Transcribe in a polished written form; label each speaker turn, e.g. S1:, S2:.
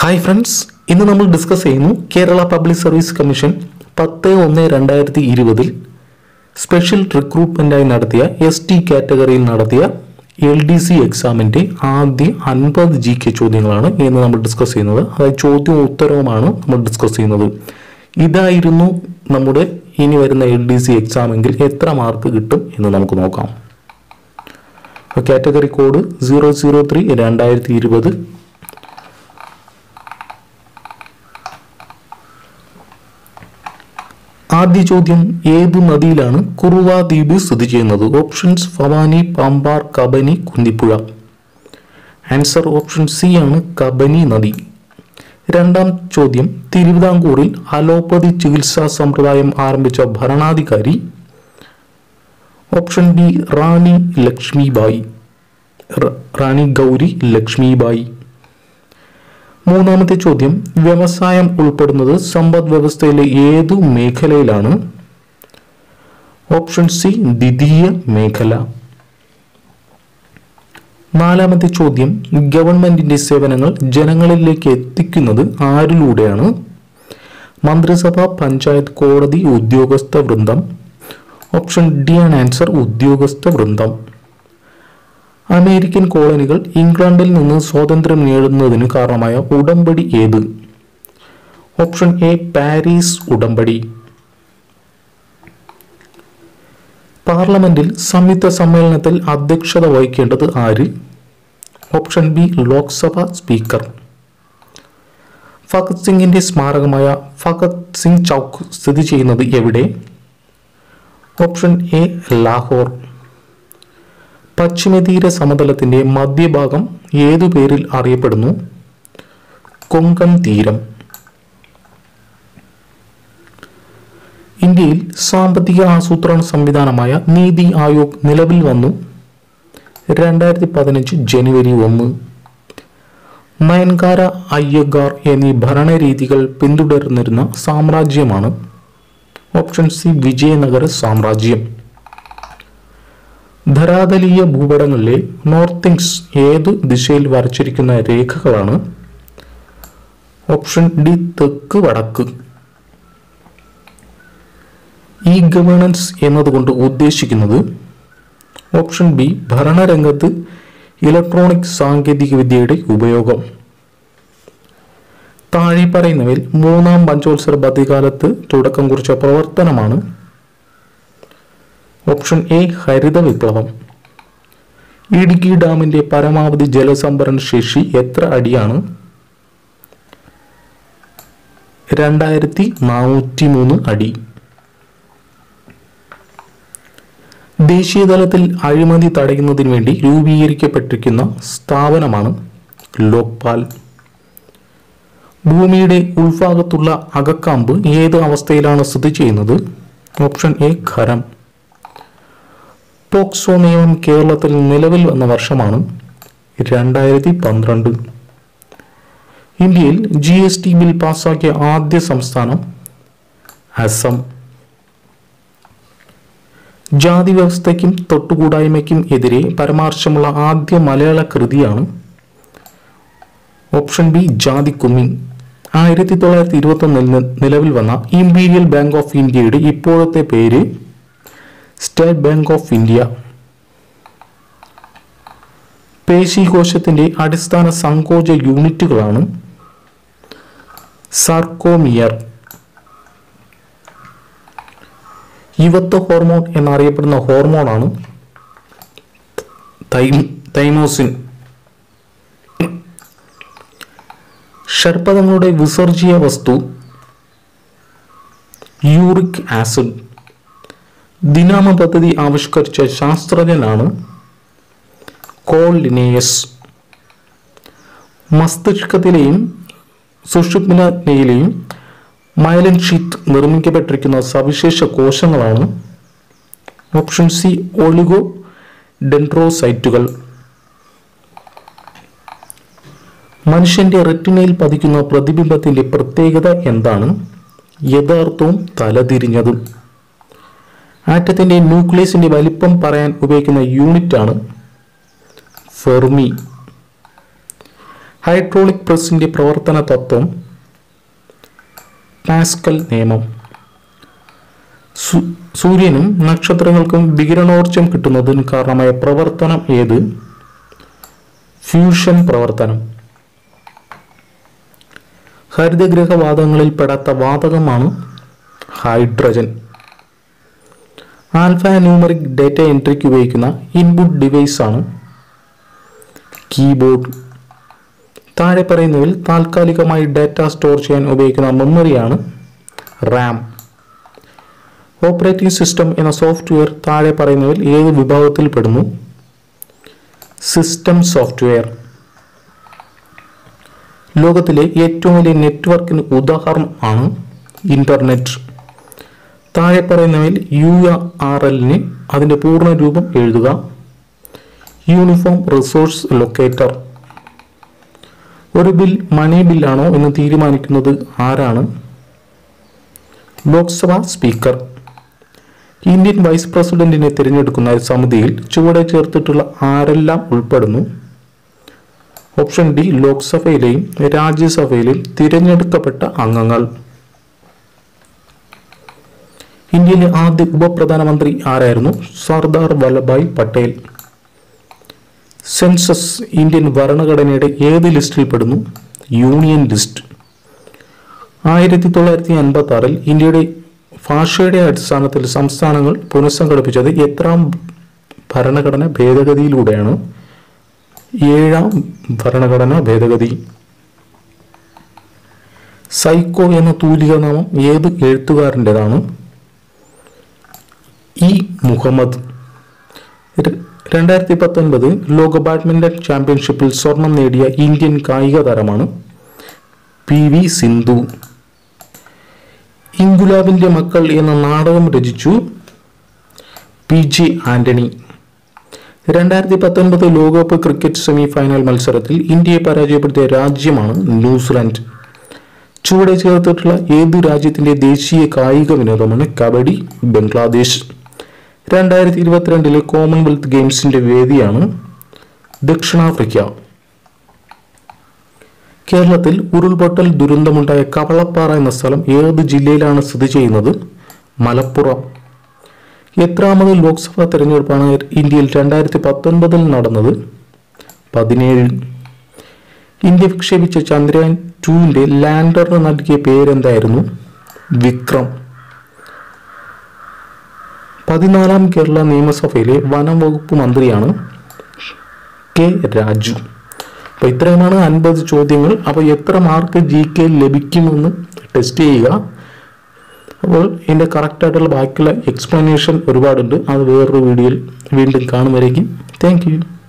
S1: Hi friends, ഇന്ന് നമ്മൾ discuss ചെയ്യുന്നു Kerala public service commission 10/1/2020 special റിക്രൂട്ട്മെന്റായി നടത്തിയ ST കാറ്റഗറിയിൽ നടത്തിയ LDC എക്സാമിന്റെ ആദ്യ 50 GK ചോദ്യങ്ങളാണ് ഇന്ന് നമ്മൾ ഡിസ്കസ് ചെയ്യുന്നത്. അതായത് ചോദ്യവും ഉത്തരവുമാണ് നമ്മൾ ഡിസ്കസ് ചെയ്യുന്നത്. ഇതായിരുന്നു നമ്മുടെ ഇനി വരുന്ന LDC എക്സാമെങ്കിൽ എത്ര മാർക്ക് കിട്ടും എന്ന് നമുക്ക് നോക്കാം. Category code 003/2020. ആദ്യ ചോദ്യം, ഏത് നദിയിലാണ് കുറുവ ദ്വീപ് സ്ഥിതി ചെയ്യുന്നത്? Options Bhavani, Pambar, Kabani, Kunthipuzha. Answer option C ആണ്, കബനി നദി. രണ്ടാം ചോദ്യം, തിരുവിതാംകൂറിൽ അലോപ്പതി ചികിത്സാ സമ്പ്രദായം ആരംഭിച്ച ഭരണാധികാരി? Option B Rani Lakshmibai, Rani Gauri Lakshmibai. മൂന്നാമത്തെ ചോദ്യം, വ്യവസായം ഉൾപ്പെടുന്നത് സമ്പദ് വ്യവസ്ഥയിലെ ഏതു മേഖലയിലാണ്? ഓപ്ഷൻ സി ദ്വിതീയ മേഖല. നാലാമത്തെ ചോദ്യം, ഗവൺമെന്റിന്റെ സേവനങ്ങൾ ജനങ്ങളിലേക്ക് എത്തിക്കുന്നത് ആരിലൂടെയാണ്? മന്ത്രിസഭ, പഞ്ചായത്ത്, കോടതി, ഉദ്യോഗസ്ഥ വൃന്ദം. ഓപ്ഷൻ ഡി ആണ് ആൻസർ, ഉദ്യോഗസ്ഥ വൃന്ദം. അമേരിക്കൻ കോളനികൾ ഇംഗ്ലണ്ടിൽ നിന്ന് സ്വാതന്ത്ര്യം നേടുന്നതിന് കാരണമായ ഉടമ്പടി ഏത്? ഓപ്ഷൻ എ പാരീസ് ഉടമ്പടി. പാർലമെന്റിൽ സംയുക്ത സമ്മേളനത്തിൽ അധ്യക്ഷത വഹിക്കേണ്ടത് ആര്? Option B Lok Sabha speaker. Bhagat സിംഗിന്റെ സ്മാരകമായ ഭഗത് സിംഗ് ചൗക്ക് സ്ഥിതി ചെയ്യുന്നത് എവിടെ? Option A Lahore. പശ്ചിമതീര സമതലത്തിന്റെ മധ്യഭാഗം ഏതു പേരിൽ അറിയപ്പെടുന്നു? കൊങ്കൺ തീരം. ഇന്ത്യയിൽ സാമ്പത്തിക ആസൂത്രണ സംവിധാനമായ നീതി ആയോഗ് നിലവിൽ വന്നു 2015 ജനുവരി 1. നയൻകാര, അയ്യഗാർ എന്നീ ഭരണരീതികൾ പിന്തുടർന്നിരുന്ന സാമ്രാജ്യമാണ്? ഓപ്ഷൻ സി വിജയനഗര സാമ്രാജ്യം. ധരാതലീയ ഭൂപടങ്ങളിലെ നോർത്തിങ്സ് ഏതു ദിശയിൽ വരച്ചിരിക്കുന്ന രേഖകളാണ്? ഓപ്ഷൻ ഡി തെക്ക് വടക്ക്. ഇ ഗവേണൻസ് എന്നതുകൊണ്ട് ഉദ്ദേശിക്കുന്നത്? ഓപ്ഷൻ ബി ഭരണരംഗത്ത് ഇലക്ട്രോണിക് സാങ്കേതിക വിദ്യയുടെ ഉപയോഗം. താഴെ പറയുന്നവയിൽ മൂന്നാം പഞ്ചവത്സര പദ്ധതിക്കാലത്ത് തുടക്കം കുറിച്ച പ്രവർത്തനമാണ്? ഓപ്ഷൻ എ ഹരിത വിപ്ലവം. ഇടുക്കി ഡാമിന്റെ പരമാവധി ജലസംഭരണ ശേഷി എത്ര അടിയാണ്? 2403 അടി. ദേശീയ തലത്തിൽ അഴിമതി തടയുന്നതിന് വേണ്ടി രൂപീകരിക്കപ്പെട്ടിരിക്കുന്ന സ്ഥാപനമാണ് ലോക്പാൽ. ഭൂമിയുടെ ഉൾഭാഗത്തുള്ള അകക്കാമ്പ് ഏത് അവസ്ഥയിലാണ് സ്ഥിതി ചെയ്യുന്നത്? Option A ഖരം. പോക്സോ നിയമം കേരളത്തിൽ നിലവിൽ വന്ന വർഷമാണ് 2012. ഇന്ത്യയിൽ GST ബിൽ പാസാക്കിയ ആദ്യ സംസ്ഥാനം? അസം. ജാതി വ്യവസ്ഥയ്ക്കും തൊട്ടുകൂടായ്മയ്ക്കും എതിരെ പരാമർശമുള്ള ആദ്യ മലയാള കൃതിയാണ്? ഓപ്ഷൻ ബി ജാതിക്കുമ്മി. 1921 നിലവിൽ വന്ന ഇംപീരിയൽ ബാങ്ക് ഓഫ് ഇന്ത്യയുടെ ഇപ്പോഴത്തെ പേര്? State Bank of India. പേശീകോശത്തിന്റെ അടിസ്ഥാന സങ്കോച യൂണിറ്റുകളാണ്? സാർക്കോമിയർ. യുവത്വ ഹോർമോൺ എന്നറിയപ്പെടുന്ന ഹോർമോണാണ്? തൈമോസിൻ. ഷഡ്പദങ്ങളുടെ വിസർജ്യ വസ്തു? Uric acid. ദിനാമ പദ്ധതി ആവിഷ്കരിച്ച ശാസ്ത്രജ്ഞനാണ്? Carl Linnaeus. മസ്തിഷ്കത്തിലെയും സുഷുമ്നയിലെയും മൈലിൻ ഷീത്ത് നിർമ്മിക്കപ്പെട്ടിരിക്കുന്ന സവിശേഷ കോശങ്ങളാണ്? ഓപ്ഷൻ സി ഒളിഗോ ഡെൻഡ്രോസൈറ്റുകൾ. മനുഷ്യന്റെ റെറ്റിനയിൽ പതിക്കുന്ന പ്രതിബിംബത്തിന്റെ പ്രത്യേകത എന്താണ്? യഥാർത്ഥവും തലതിരിഞ്ഞതും. ആറ്റത്തിന്റെ ന്യൂക്ലിയസിന്റെ വലിപ്പം പറയാൻ ഉപയോഗിക്കുന്ന യൂണിറ്റ് ആണ് ഫെർമി. ഹൈഡ്രോളിക് പ്രസ്സിന്റെ പ്രവർത്തന തത്വം പാസ്കൽ നിയമം. സൂര്യനും നക്ഷത്രങ്ങൾക്കും വികിരണോർജ്ജം കിട്ടുന്നതിന് കാരണമായ പ്രവർത്തനം ഏത്? ഫ്യൂഷൻ പ്രവർത്തനം. ഹരിതഗ്രഹവാതകങ്ങളിൽ പെടാത്ത വാതകമാണ് ഹൈഡ്രജൻ. ആൽഫ ന്യൂമറിക് ഡേറ്റ എൻട്രിക്ക് ഉപയോഗിക്കുന്ന ഇൻപുട്ട് ഡിവൈസ് ആണ് കീബോർഡ്. താഴെ പറയുന്നതിൽ താൽക്കാലികമായി ഡാറ്റ സ്റ്റോർ ചെയ്യാൻ ഉപയോഗിക്കുന്ന മെമ്മറിയാണ് റാം. ഓപ്പറേറ്റിംഗ് സിസ്റ്റം എന്ന സോഫ്റ്റ്വെയർ താഴെ പറയുന്നതിൽ ഏത് വിഭാഗത്തിൽ പെടുന്നു? System software. ലോകത്തിലെ ഏറ്റവും വലിയ നെറ്റ്വർക്കിന് ഉദാഹരണം ആണ് ഇന്റർനെറ്റ്. താഴെ പറയുന്നവയിൽ URLന് അതിൻ്റെ പൂർണ്ണ രൂപം എഴുതുക. Uniform resource locator. ഒരു ബിൽ മണി ബില്ലാണോ എന്ന് തീരുമാനിക്കുന്നത് ആരാണ്? ലോക്സഭാ സ്പീക്കർ. ഇന്ത്യൻ വൈസ് പ്രസിഡന്റിനെ തിരഞ്ഞെടുക്കുന്ന സമിതിയിൽ ചുവടെ ചേർത്തിട്ടുള്ള ആരെല്ലാം ഉൾപ്പെടുന്നു? ഓപ്ഷൻ ഡി, ലോക്സഭയിലെയും രാജ്യസഭയിലെയും തിരഞ്ഞെടുക്കപ്പെട്ട അംഗങ്ങൾ. ഇന്ത്യയിലെ ആദ്യ ഉപപ്രധാനമന്ത്രി ആരായിരുന്നു? സർദാർ വല്ലഭായ് പട്ടേൽ. സെൻസസ് ഇന്ത്യൻ ഭരണഘടനയുടെ ഏത് ലിസ്റ്റിൽ പെടുന്നു? Union list. 1956 ഇന്ത്യയുടെ ഭാഷയുടെ അടിസ്ഥാനത്തിൽ സംസ്ഥാനങ്ങൾ പുനഃസംഘടിപ്പിച്ചത് എത്രാം ഭരണഘടന ഭേദഗതിയിലൂടെയാണ്? 7ാം ഭരണഘടനാ ഭേദഗതി. സൈക്കോ എന്ന തൂലിക നാമം ഏത് എഴുത്തുകാരൻ്റെതാണ്? ഇ മുഹമ്മദ്. 2019 ലോക ബാഡ്മിന്റൺ ചാമ്പ്യൻഷിപ്പിൽ സ്വർണം നേടിയ ഇന്ത്യൻ കായിക താരമാണ് PV സിന്ധു. ഇൻകുലാബിന്റെ മക്കൾ എന്ന നാടകം രചിച്ചു PJ ആന്റണി. 2019 ലോകകപ്പ് ക്രിക്കറ്റ് സെമി ഫൈനൽ മത്സരത്തിൽ ഇന്ത്യയെ പരാജയപ്പെടുത്തിയ രാജ്യമാണ് ന്യൂസിലാൻഡ്. ചുവടെ ചേർത്തിട്ടുള്ള ഏത് രാജ്യത്തിന്റെ ദേശീയ കായിക വിനോദമാണ് കബഡി? ബംഗ്ലാദേശ്. 2022 കോമൺവെൽത്ത് ഗെയിംസിന്റെ വേദിയാണ് ദക്ഷിണാഫ്രിക്ക. കേരളത്തിൽ ഉരുൾപൊട്ടൽ ദുരന്തമുണ്ടായ കവളപ്പാറ എന്ന സ്ഥലം ഏത് ജില്ലയിലാണ് സ്ഥിതി ചെയ്യുന്നത്? മലപ്പുറം. എത്രാമത് ലോക്സഭാ തെരഞ്ഞെടുപ്പാണ് ഇന്ത്യയിൽ 2019 നടന്നത്? 17. ഇന്ത്യ വിക്ഷേപിച്ച ചന്ദ്രയാൻ 2 ലാൻഡറിന് നൽകിയ പേരെന്തായിരുന്നു? വിക്രം. 14ാം കേരള നിയമസഭയിലെ വനം വകുപ്പ് മന്ത്രിയാണ് K രാജു. അപ്പോൾ ഇത്രയുമാണ് 50 ചോദ്യങ്ങൾ. അപ്പോൾ എത്ര മാർക്ക് GK ലഭിക്കുമെന്ന് ടെസ്റ്റ് ചെയ്യുക. അപ്പോൾ ഇതിൻ്റെ കറക്റ്റായിട്ടുള്ള ബാക്കിയുള്ള എക്സ്പ്ലനേഷൻ ഒരുപാടുണ്ട്. അത് വേറൊരു വീഡിയോയിൽ വീണ്ടും കാണുമായിരിക്കും. Thank U.